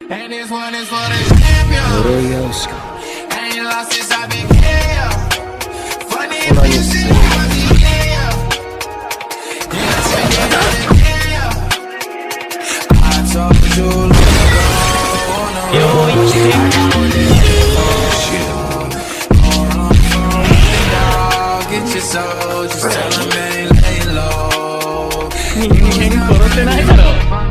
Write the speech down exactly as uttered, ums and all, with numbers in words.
And this one is for the champion. Ain't lost since I've been here. Funny when you see me, I be here. Yeah, take it out of here. I told you long ago. Yo, get your soul, just tell him ain't lay low. 人間殺せないだろ。